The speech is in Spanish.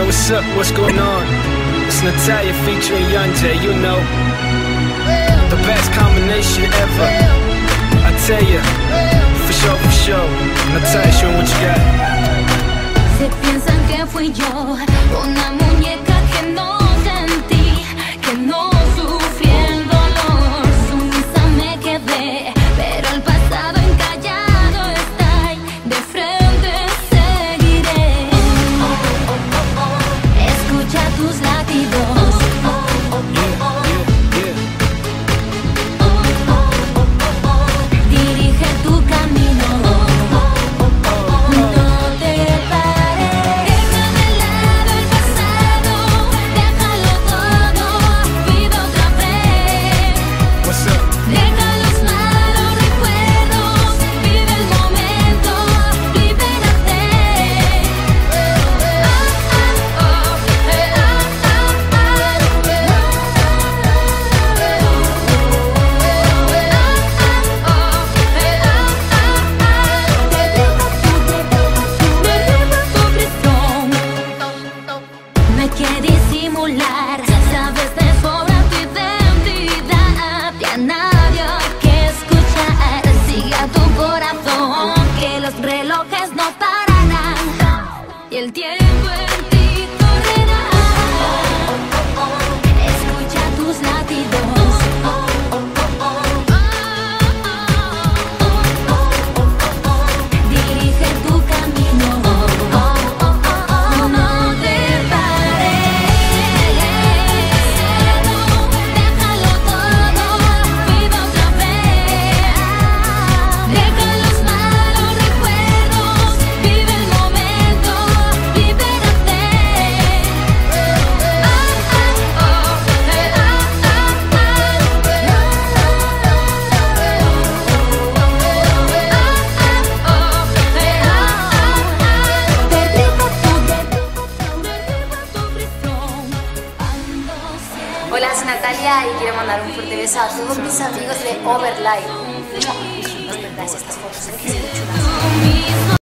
what's up? What's going on? It's Natalia featuring Young J, you know. The best combination ever. I tell ya, for sure. Natalia, show 'em what you got. Se piensan que fui yo, una muñeca que no sentí, que no sufrí el dolor. Sumisa me quedé, pero el pasado encallado está ahí, de frente seguiré. Escucha tus latidos. Dirige tu camino. Sabes de sobra tu identidad, y a nadie hay que escuchar. Sigue a tu corazón, que los relojes no pararán y el tiempo en ti correrá. Escucha tus latidos. Dirige tu camino. Hola, soy Natalia y quiero mandar un fuerte beso a todos mis amigos de Overlife. Nos perdáis estas fotos,